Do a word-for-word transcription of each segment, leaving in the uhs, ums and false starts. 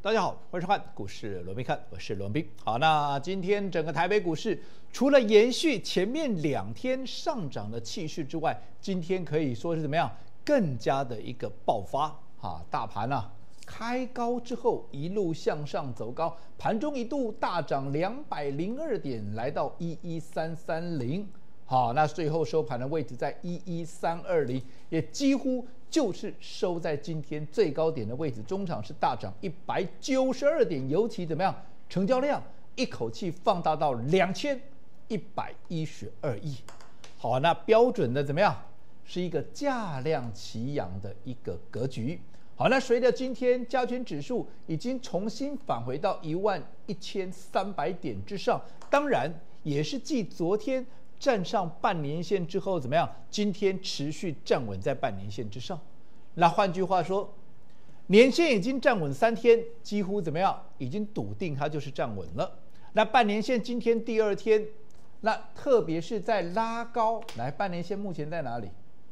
大家好，欢迎收看股市罗宾看，我是罗宾。好，那今天整个台北股市除了延续前面两天上涨的气势之外，今天可以说是怎么样，更加的一个爆发啊！大盘啊开高之后一路向上走高，盘中一度大涨两百零二点，来到一一三三零。好，那最后收盘的位置在一一三二零，也几乎就是收在今天最高点的位置。中场是大涨一百九十二点，尤其怎么样？成交量一口气放大到两千一百一十二亿。好，那标准的怎么样？是一个价量齐扬的一个格局。好，那随着今天加权指数已经重新返回到一万一千三百点之上，当然也是继昨天站上半年线之后怎么样？今天持续站稳在半年线之上。那换句话说，年线已经站稳三天，几乎怎么样？已经笃定它就是站稳了。那半年线今天第二天，那特别是在拉高，来，半年线目前在哪里？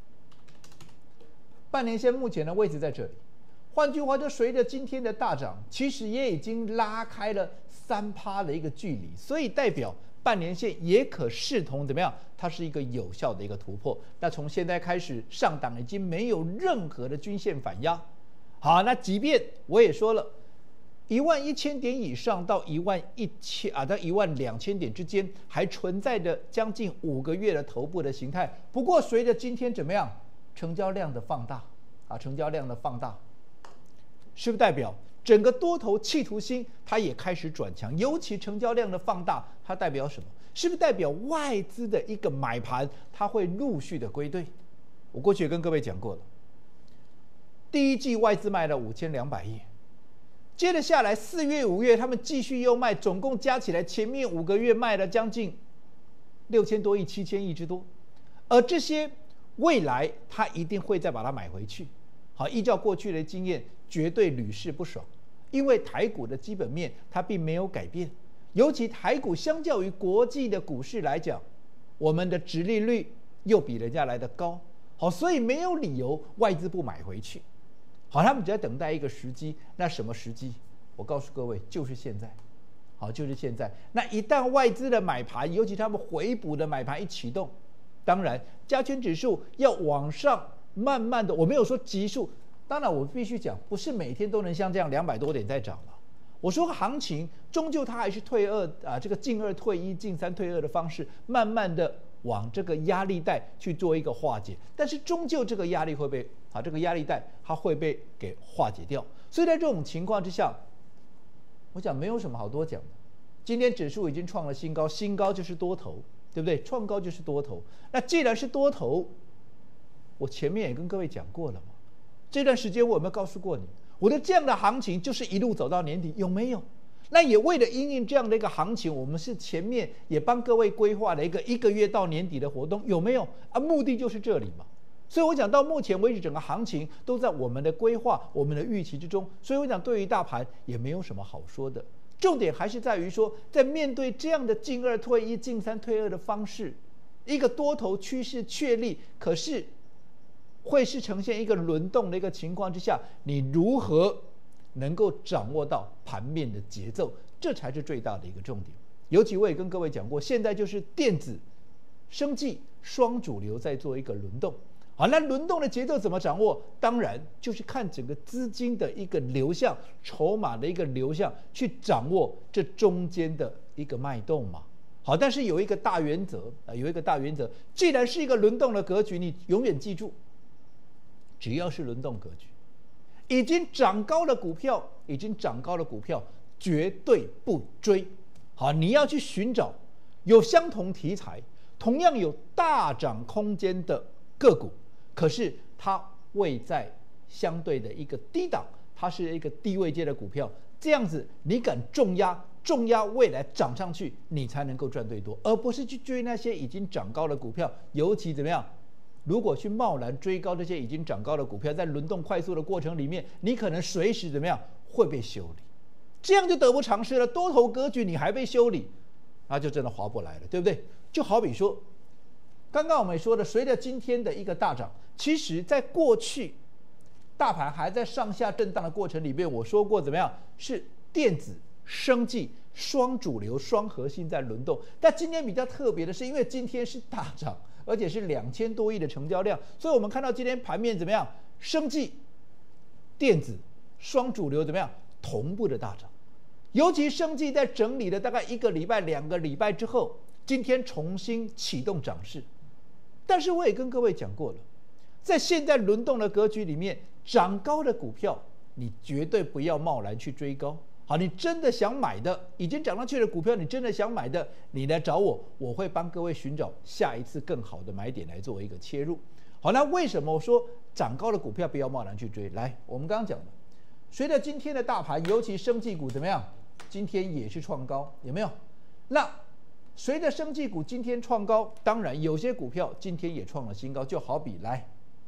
半年线目前的位置在这里。换句话说，随着今天的大涨，其实也已经拉开了三趴的一个距离，所以代表半年线也可视同怎么样？它是一个有效的一个突破。那从现在开始上档已经没有任何的均线反压。好，那即便我也说了，一万一千点以上到一万一千啊，到一万两千点之间，还存在着将近五个月的头部的形态。不过随着今天怎么样？成交量的放大啊，成交量的放大，是不是代表整个多头企图心它也开始转强？尤其成交量的放大，它代表什么？是不是代表外资的一个买盘，它会陆续的归队？我过去也跟各位讲过了，第一季外资卖了五千两百亿，接着下来四月、五月他们继续又卖，总共加起来前面五个月卖了将近六千多亿、七千亿之多，而这些未来他一定会再把它买回去。好，依照过去的经验，绝对屡试不爽，因为台股的基本面它并没有改变，尤其台股相较于国际的股市来讲，我们的殖利率又比人家来得高，好，所以没有理由外资不买回去。好，他们只在等待一个时机，那什么时机？我告诉各位，就是现在。好，就是现在。那一旦外资的买盘，尤其他们回补的买盘一启动，当然加权指数要往上慢慢的，我没有说急速，当然我必须讲，不是每天都能像这样两百多点在涨了。我说行情终究它还是退二啊，这个进二退一、进三退二的方式，慢慢的往这个压力带去做一个化解，但是终究这个压力会被啊，这个压力带它会被给化解掉。所以在这种情况之下，我讲没有什么好多讲的。今天指数已经创了新高，新高就是多头，对不对？创高就是多头。那既然是多头，我前面也跟各位讲过了嘛，这段时间我有没有告诉过你，我的这样的行情就是一路走到年底，有没有？那也为了因应这样的一个行情，我们是前面也帮各位规划了一个一个月到年底的活动，有没有啊？目的就是这里嘛。所以我讲到目前为止，整个行情都在我们的规划、我们的预期之中。所以我讲对于大盘也没有什么好说的，重点还是在于说，在面对这样的进二退一、进三退二的方式，一个多头趋势确立，可是会是呈现一个轮动的一个情况之下，你如何能够掌握到盘面的节奏，这才是最大的一个重点。尤其我也跟各位讲过，现在就是电子、生技双主流在做一个轮动。好，那轮动的节奏怎么掌握？当然就是看整个资金的一个流向、筹码的一个流向，去掌握这中间的一个脉动嘛。好，但是有一个大原则啊，有一个大原则，既然是一个轮动的格局，你永远记住，只要是轮动格局，已经涨高的股票，已经涨高的股票，绝对不追。好，你要去寻找有相同题材、同样有大涨空间的个股，可是它位在相对的一个低档，它是一个低位阶的股票，这样子你敢重压，重压未来涨上去，你才能够赚最多，而不是去追那些已经涨高的股票。尤其怎么样？如果去贸然追高这些已经涨高的股票，在轮动快速的过程里面，你可能随时怎么样会被修理，这样就得不偿失了。多头格局你还被修理，那就真的划不来了，对不对？就好比说，刚刚我们说的，随着今天的一个大涨，其实在过去大盘还在上下震荡的过程里面，我说过怎么样？是电子、生技双主流、双核心在轮动。但今天比较特别的是，因为今天是大涨，而且是两千多亿的成交量，所以我们看到今天盘面怎么样？生技、电子双主流怎么样？同步的大涨。尤其生技在整理了大概一个礼拜、两个礼拜之后，今天重新启动涨势。但是我也跟各位讲过了，在现在轮动的格局里面，涨高的股票你绝对不要贸然去追高。好，你真的想买的，已经涨上去的股票，你真的想买的，你来找我，我会帮各位寻找下一次更好的买点来作为一个切入。好，那为什么我说涨高的股票不要贸然去追？来，我们刚刚讲的，随着今天的大盘，尤其生技股怎么样？今天也是创高，有没有？那随着生技股今天创高，当然有些股票今天也创了新高，就好比来，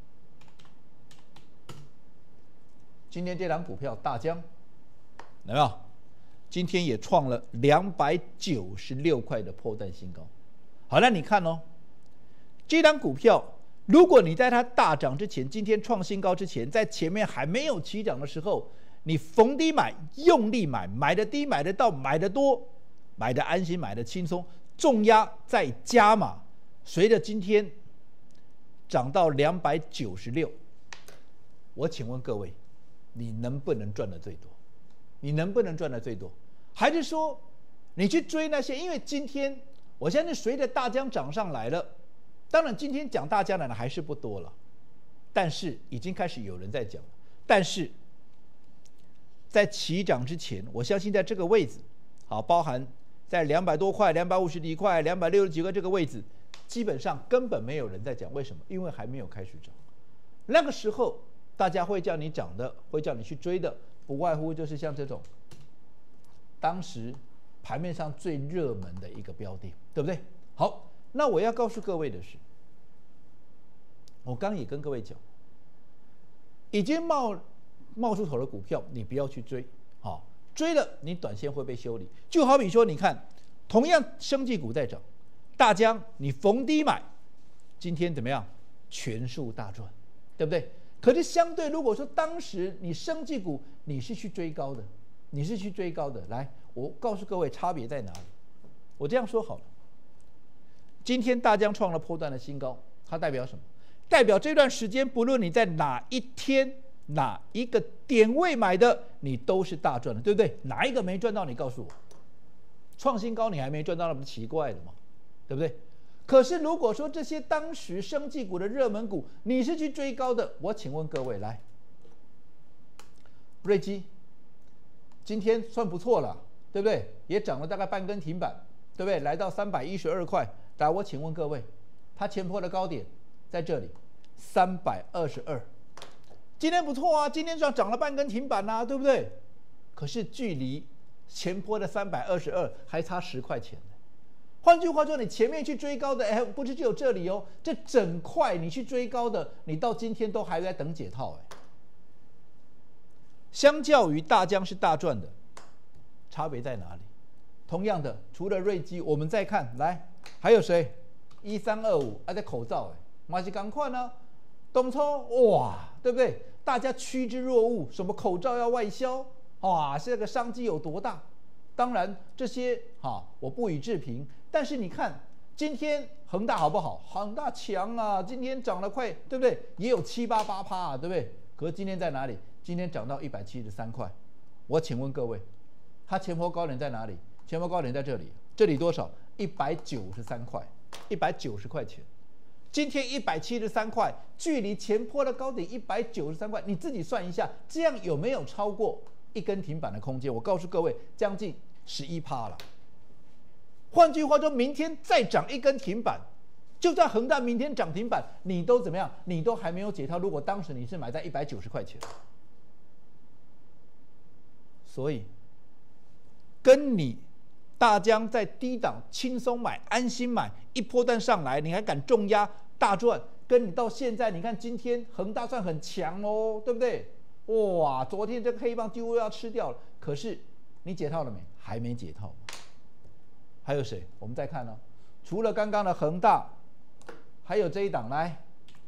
今天这档股票大江，有没有？今天也创了两百九十六块的破断新高。好，那你看哦，这档股票，如果你在它大涨之前，今天创新高之前，在前面还没有起涨的时候，你逢低买，用力买，买的低，买得到，买得多，买的安心，买的轻松，重压再加码，随着今天涨到两百九十六，我请问各位，你能不能赚的最多？你能不能赚的最多？还是说你去追那些？因为今天我相信随着大江涨上来了，当然今天讲大江的人还是不多了，但是已经开始有人在讲了。但是在起涨之前，我相信在这个位置，好，包含在两百多块、两百五十几块、两百六十几块这个位置，基本上根本没有人在讲。为什么？因为还没有开始涨。那个时候，大家会叫你涨的，会叫你去追的，不外乎就是像这种当时盘面上最热门的一个标的，对不对？好，那我要告诉各位的是，我刚也跟各位讲，已经冒冒出头的股票，你不要去追，好，追了你短线会被修理。就好比说，你看，同样生技股在涨，大江你逢低买，今天怎么样？全数大赚，对不对？可是相对，如果说当时你生技股你是去追高的，你是去追高的，来，我告诉各位差别在哪里。我这样说好了，今天大江创了波段的新高，它代表什么？代表这段时间不论你在哪一天哪一个点位买的，你都是大赚的，对不对？哪一个没赚到？你告诉我，创新高你还没赚到，那不是奇怪的吗？对不对？可是如果说这些当时生技股的热门股，你是去追高的，我请问各位，来，瑞基今天算不错了，对不对？也涨了大概半根停板，对不对？来到三百一十二块。来，我请问各位，它前波的高点在这里，三百二十二。今天不错啊，今天涨了半根停板啊，对不对？可是距离前波的三百二十二还差十块钱。换句话说，你前面去追高的，哎，不是只有这里哦，这整块你去追高的，你到今天都还在等解套，哎。相较于大江是大赚的，差别在哪里？同样的，除了瑞基，我们再看，来，还有谁？一三二五，啊，这口罩，哎，马是赶快呢，东冲，哇，对不对？大家趋之若鹜，什么口罩要外销，哇，这个商机有多大？当然这些哈，我不予置评。但是你看今天恒大好不好？恒大强啊，今天涨了快，对不对？也有七八八趴啊，对不对？可是今天在哪里？今天涨到一百七十三块。我请问各位，它前波高点在哪里？前波高点在这里，这里多少？一百九十三块，一百九十块钱。今天一百七十三块，距离前波的高点一百九十三块，你自己算一下，这样有没有超过一根停板的空间？我告诉各位，将近十一趴了。换句话说，明天再涨一根停板，就算恒大明天涨停板，你都怎么样？你都还没有解套。如果当时你是买在一百九十块钱，所以跟你大江在低档轻松买、安心买，一波段上来，你还敢重压大赚？跟你到现在，你看今天恒大算很强哦，对不对？哇，昨天这个黑棒几乎要吃掉了，可是你解套了没？还没解套。还有谁？我们再看呢、哦，除了刚刚的恒大，还有这一档来，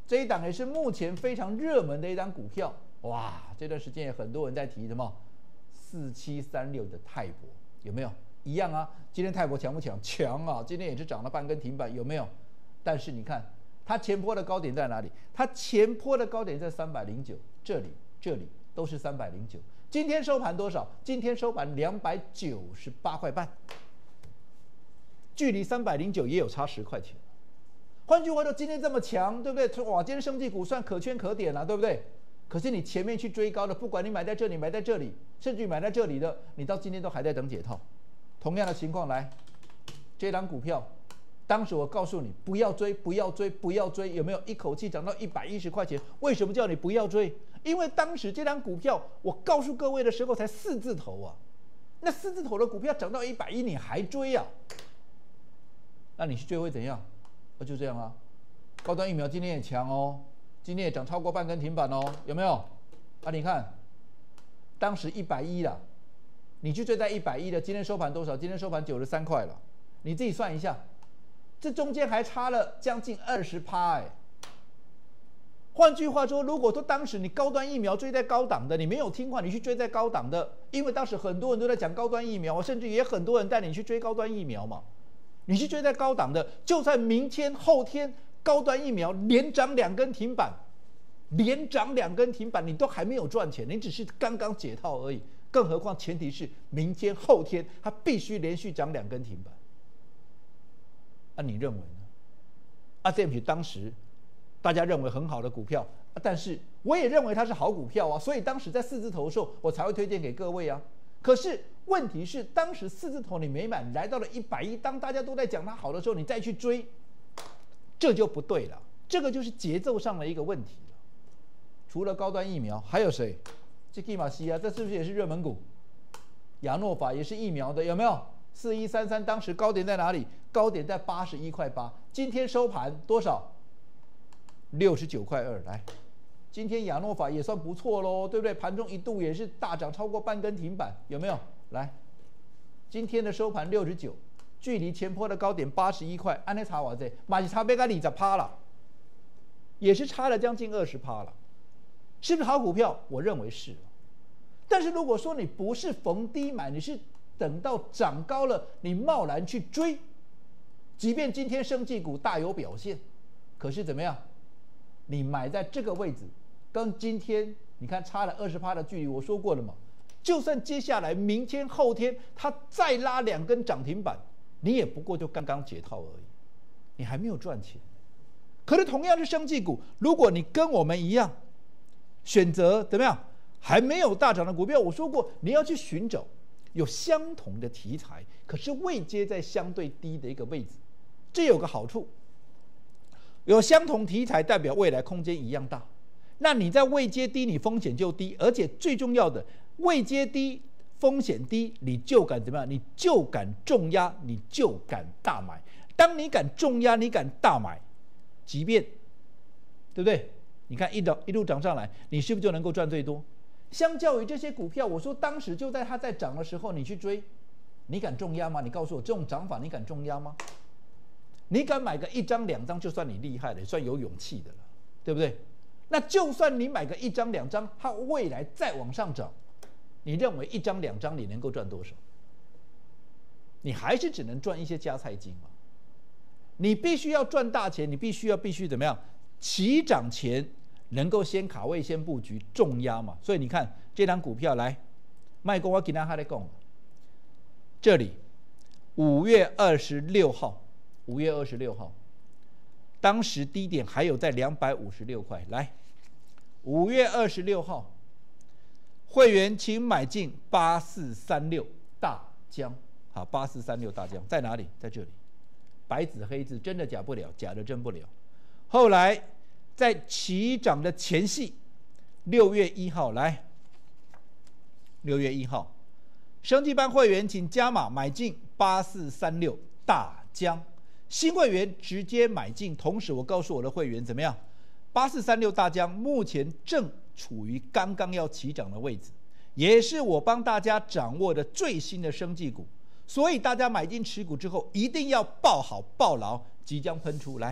这一档也是目前非常热门的一档股票。哇，这段时间也很多人在提什么四七三六的泰博，有没有？一样啊。今天泰博强不强？强啊！今天也是涨了半根停板，有没有？但是你看它前波的高点在哪里？它前波的高点在三百零九，这里、这里都是三百零九。今天收盘多少？今天收盘两百九十八块半，距离三百零九也有差十块钱。换句话说，今天这么强，对不对？哇，今天生技股算可圈可点了、啊，对不对？可是你前面去追高的，不管你买在这里、买在这里，甚至于买在这里的，你到今天都还在等解套。同样的情况来，这档股票，当时我告诉你不要追，不要追，不要追，有没有一口气涨到一百一十块钱？为什么叫你不要追？因为当时这档股票我告诉各位的时候才四字头啊，那四字头的股票涨到一百一，你还追啊？那你去追会怎样？那就这样啊。高端疫苗今天也强哦。今天也涨超过半根停板哦，有没有？啊，你看，当时一百一了，你去追在一百一的，今天收盘多少？今天收盘九十三块了，你自己算一下，这中间还差了将近二十趴哎。换句话说，如果说当时你高端疫苗追在高档的，你没有听话，你去追在高档的，因为当时很多人都在讲高端疫苗，甚至也很多人带你去追高端疫苗嘛，你去追在高档的，就算明天后天。高端疫苗连涨两根停板，连涨两根停板，你都还没有赚钱，你只是刚刚解套而已。更何况前提是明天后天它必须连续涨两根停板。那、啊、你认为呢？啊，这笔当时大家认为很好的股票、啊，但是我也认为它是好股票啊，所以当时在四字头的时候，我才会推荐给各位啊。可是问题是，当时四字头你没买，来到了一百一，当大家都在讲它好的时候，你再去追。这就不对了，这个就是节奏上的一个问题了。除了高端疫苗，还有谁？这基马西啊，这是不是也是热门股？亚诺法也是疫苗的，有没有？四一三三当时高点在哪里？高点在八十一块八，今天收盘多少？六十九块二。来，今天亚诺法也算不错喽，对不对？盘中一度也是大涨超过半根停板，有没有？来，今天的收盘六十九。距离前波的高点八十一块，按那差我这，马是差别个二十趴了，也是差了将近二十趴了，是不是好股票？我认为是。但是如果说你不是逢低买，你是等到涨高了，你贸然去追，即便今天生技股大有表现，可是怎么样？你买在这个位置，跟今天你看差了二十趴的距离，我说过了嘛，就算接下来明天后天它再拉两根涨停板。你也不过就刚刚解套而已，你还没有赚钱。可是同样是生技股，如果你跟我们一样，选择怎么样还没有大涨的股票，我说过你要去寻找有相同的题材，可是位阶在相对低的一个位置，这有个好处，有相同题材代表未来空间一样大。那你在位阶低，你风险就低，而且最重要的，位阶低。风险低，你就敢怎么样？你就敢重压，你就敢大买。当你敢重压，你敢大买，即便，对不对？你看一路一路涨上来，你是不是就能够赚最多？相较于这些股票，我说当时就在它在涨的时候，你去追，你敢重压吗？你告诉我，这种涨法你敢重压吗？你敢买个一张两张，就算你厉害了，也算有勇气的了，对不对？那就算你买个一张两张，它未来再往上涨。你认为一张两张你能够赚多少？你还是只能赚一些加菜金嘛？你必须要赚大钱，你必须要必须怎么样？起涨前能够先卡位、先布局、重压嘛。所以你看这张股票来，卖过我给大家来讲，这里五月二十六号，五月二十六号，当时低点还有在两百五十六块，来，五月二十六号。会员请买进八四三六大江，好，八四三六大江在哪里？在这里，白纸黑字，真的假不了，假的真不了。后来在起涨的前夕，六月一号来，六月一号，生技班会员请加码买进八四三六大江，新会员直接买进。同时，我告诉我的会员怎么样？八四三六大江目前正处于刚刚要起涨的位置，也是我帮大家掌握的最新的生技股，所以大家买进持股之后，一定要抱好抱牢，即将喷出来。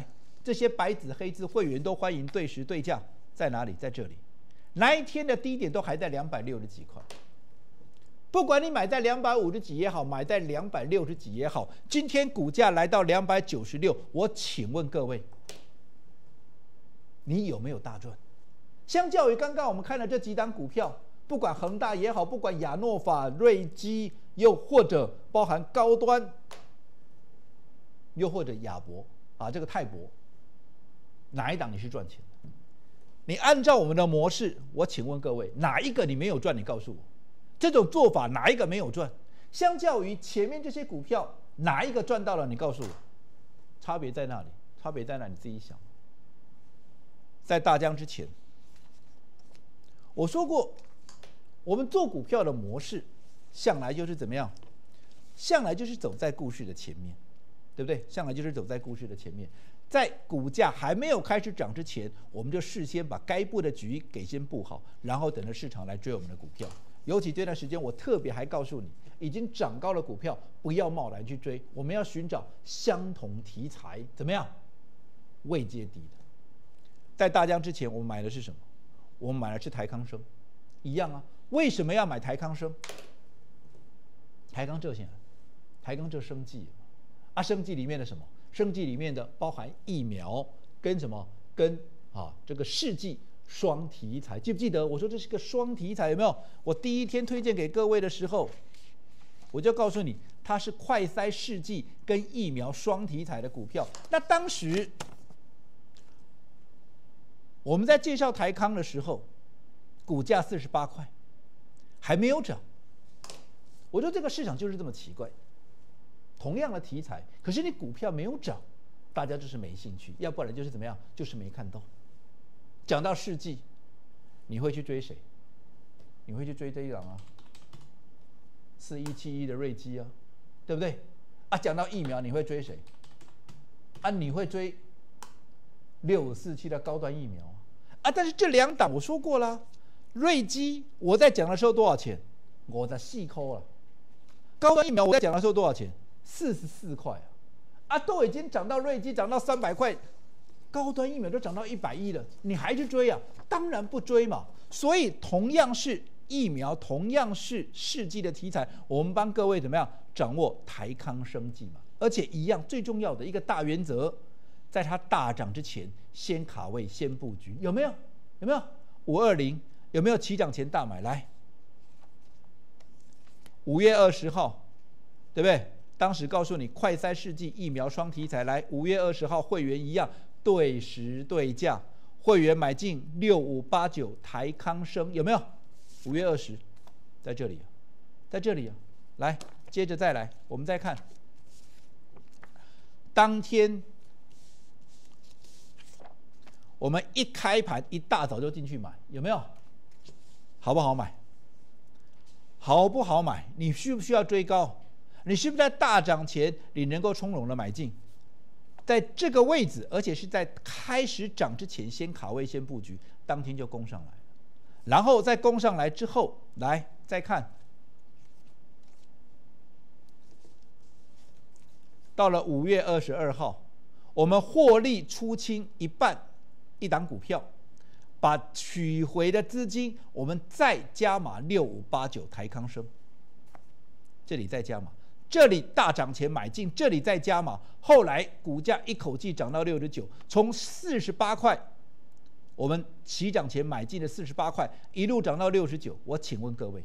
这些白纸黑字会员都欢迎对时对价，在哪里？在这里。哪一天的低点都还在两百六十几块。不管你买在两百五十几也好，买在两百六十几也好，今天股价来到两百九十六，我请问各位，你有没有大赚？相较于刚刚我们看的这几档股票，不管恒大也好，不管亚诺法、瑞基，又或者包含高端，又或者亚博啊，这个泰博，哪一档你是赚钱的？你按照我们的模式，我请问各位，哪一个你没有赚？你告诉我。这种做法哪一个没有赚？相较于前面这些股票，哪一个赚到了？你告诉我，差别在哪里？差别在哪？你自己想。在大江之前，我说过，我们做股票的模式，向来就是怎么样？向来就是走在故事的前面，对不对？向来就是走在故事的前面。在股价还没有开始涨之前，我们就事先把该布的局给先布好，然后等着市场来追我们的股票。尤其这段时间，我特别还告诉你，已经涨高的股票不要贸然去追，我们要寻找相同题材，怎么样？位阶低的。在大江之前，我们买的是什么？我们买的是台康生，一样啊。为什么要买台康生？台康这些，台康这生技啊，生技里面的什么？生技里面的包含疫苗跟什么？跟啊这个试剂。双题材，记不记得我说这是个双题材？有没有？我第一天推荐给各位的时候，我就告诉你，它是快筛试剂跟疫苗双题材的股票。那当时我们在介绍台康的时候，股价四十八块，还没有涨。我说这个市场就是这么奇怪，同样的题材，可是你股票没有涨，大家就是没兴趣，要不然就是怎么样，就是没看到。讲到世纪，你会去追谁？你会去追这一档啊？四一七一的瑞基啊，对不对？啊，讲到疫苗，你会追谁？啊，你会追六五四七的高端疫苗啊？但是这两档我说过了，瑞基我在讲的时候多少钱？我在细抠了。高端疫苗我在讲的时候多少钱？四十四块啊！啊，都已经涨到瑞基涨到三百块。高端疫苗都涨到一百一了，你还去追啊？当然不追嘛。所以同样是疫苗，同样是试剂的题材，我们帮各位怎么样掌握台康生技嘛？而且一样，最重要的一个大原则，在它大涨之前，先卡位，先布局，有没有？有没有？五二零有没有起涨前大买？来，五月二十号，对不对？当时告诉你快筛试剂疫苗双题材，来五月二十号会员一样。对时对价，会员买进六五八九台康生，有没有？五月二十，在这里，在这里啊！来，接着再来，我们再看，当天我们一开盘一大早就进去买，有没有？好不好买？好不好买？你需不需要追高？你是不是在大涨前你能够从容的买进？在这个位置，而且是在开始涨之前先卡位先布局，当天就攻上来了。然后再攻上来之后，来再看，到了五月二十二号，我们获利出清一半，一档股票，把取回的资金我们再加码六五八九台康生，这里再加码。这里大涨前买进，这里再加码，后来股价一口气涨到六十九，从四十八块，我们起涨前买进的四十八块，一路涨到六十九。我请问各位，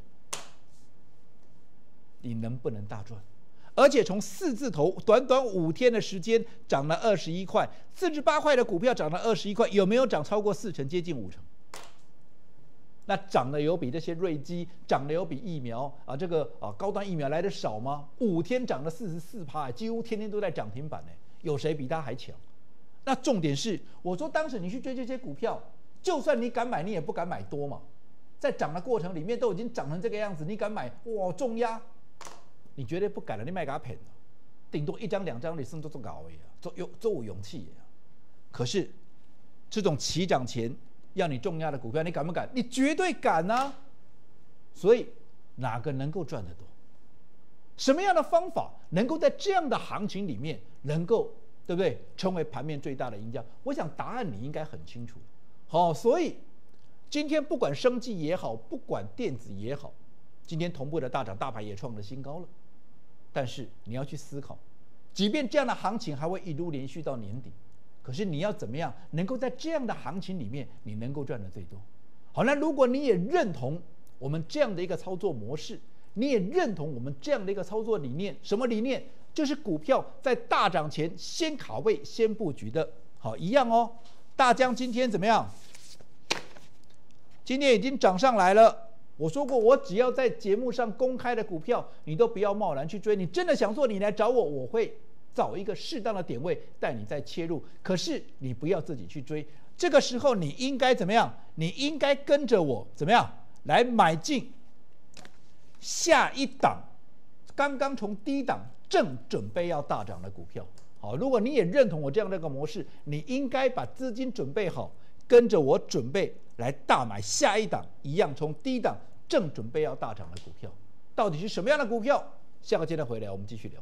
你能不能大赚？而且从四字头，短短五天的时间涨了二十一块，四十八块的股票涨了二十一块，有没有涨超过四成，接近五成？那涨的有比这些瑞基涨的有比疫苗啊这个啊高端疫苗来的少吗？五天涨了四十四趴，几乎天天都在涨停板呢。有谁比它还强？那重点是，我说当时你去追这些股票，就算你敢买，你也不敢买多嘛。在涨的过程里面都已经涨成这个样子，你敢买哇重压？你绝对不敢了，你卖给他骗了，顶多一张两张你甚至都搞呀，做有做有勇气呀。可是这种起涨前要你重压的股票，你敢不敢？你绝对敢啊！所以哪个能够赚得多？什么样的方法能够在这样的行情里面能够对不对？成为盘面最大的赢家？我想答案你应该很清楚。好、哦，所以今天不管生技也好，不管电子也好，今天同步的大涨，大盘也创了新高了。但是你要去思考，即便这样的行情还会一路连续到年底，可是你要怎么样能够在这样的行情里面，你能够赚的最多？好，那如果你也认同我们这样的一个操作模式，你也认同我们这样的一个操作理念，什么理念？就是股票在大涨前先卡位、先布局的。好，一样哦。大江今天怎么样？今天已经涨上来了。我说过，我只要在节目上公开的股票，你都不要贸然去追。你真的想做，你来找我，我会找一个适当的点位带你再切入。可是你不要自己去追。这个时候你应该怎么样？你应该跟着我怎么样来买进下一档刚刚从低档正准备要大涨的股票。好，如果你也认同我这样的一个模式，你应该把资金准备好，跟着我准备来大买下一档一样从低档正准备要大涨的股票。到底是什么样的股票？下个阶段回来我们继续聊。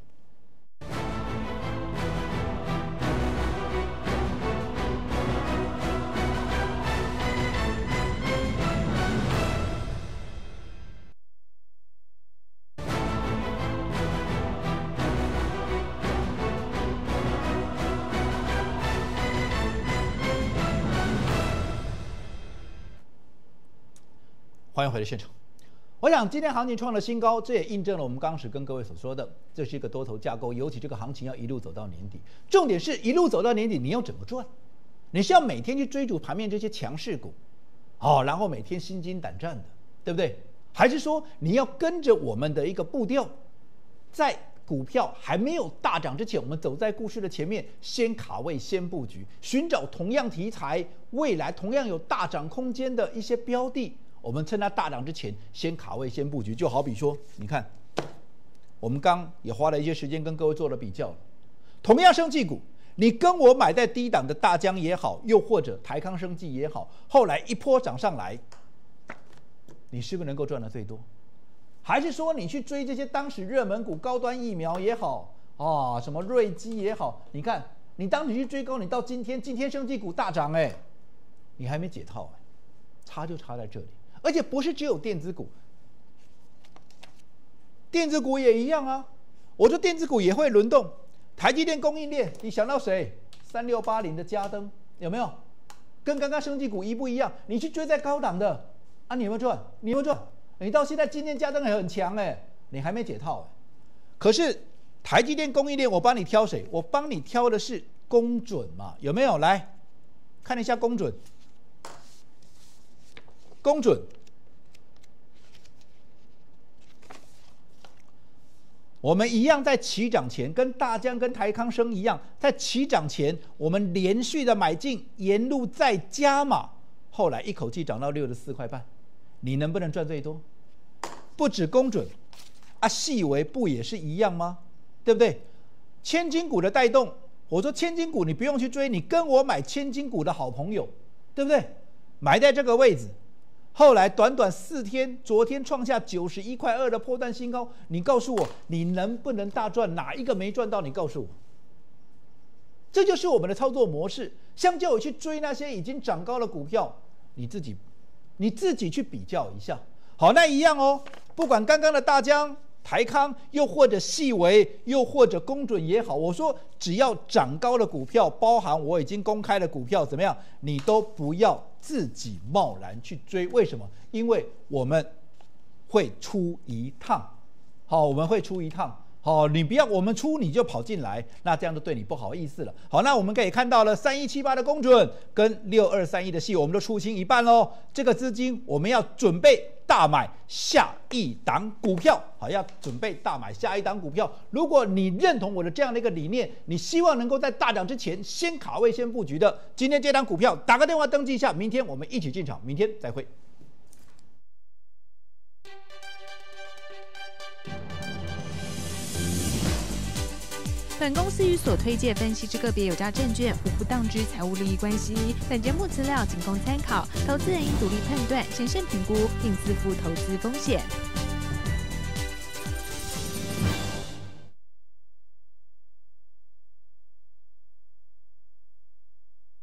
欢迎回到现场。我想今天行情创了新高，这也印证了我们刚开始跟各位所说的，这是一个多头架构，尤其这个行情要一路走到年底。重点是一路走到年底，你要怎么赚？你是要每天去追逐盘面这些强势股，哦，然后每天心惊胆战的，对不对？还是说你要跟着我们的一个步调，在股票还没有大涨之前，我们走在故事的前面，先卡位、先布局，寻找同样题材、未来同样有大涨空间的一些标的。我们趁它大涨之前，先卡位、先布局。就好比说，你看，我们刚也花了一些时间跟各位做了比较了。同样生技股，你跟我买在低档的大江也好，又或者台康生技也好，后来一波涨上来，你是不是能够赚的最多？还是说你去追这些当时热门股、高端疫苗也好啊，什么瑞基也好，你看你当时去追高，你到今天，今天生技股大涨，哎，你还没解套哎，差就差在这里。而且不是只有电子股，电子股也一样啊。我说电子股也会轮动，台积电供应链，你想到谁？三六八零的嘉登有没有？跟刚刚生技股一不一样？你去追在高档的啊，你有没有赚？你有没有赚？你到现在今天嘉登还很强哎，你还没解套哎。可是台积电供应链，我帮你挑谁？我帮你挑的是公准嘛？有没有？来看一下公准。公准，我们一样在起涨前，跟大江、跟台康生一样，在起涨前，我们连续的买进，沿路再加码，后来一口气涨到六十四块半，你能不能赚最多？不止公准，啊，细微不也是一样吗？对不对？千金股的带动，我说千金股你不用去追，你跟我买千金股的好朋友，对不对？买在这个位置。后来短短四天，昨天创下九十一块二的波段新高。你告诉我，你能不能大赚？哪一个没赚到？你告诉我。这就是我们的操作模式。相较于去追那些已经涨高的股票，你自己，你自己去比较一下。好，那一样哦。不管刚刚的大江、台康，又或者细微，又或者公准也好，我说只要涨高的股票，包含我已经公开的股票，怎么样？你都不要自己贸然去追。为什么？因为我们会出一趟，好，我们会出一趟，好，你不要我们出你就跑进来，那这样就对你不好意思了。好，那我们可以看到了三一七八的公准跟六二三一的细，我们都出清一半喽。这个资金我们要准备大买下一档股票，好，要准备大买下一档股票。如果你认同我的这样的一个理念，你希望能够在大涨之前先卡位、先布局的，今天这档股票打个电话登记一下，明天我们一起进场，明天再会。 本公司与所推介分析之个别有价证券无不当之财务利益关系。本节目资料仅供参考，投资人应独立判断、审慎评估，并自负投资风险。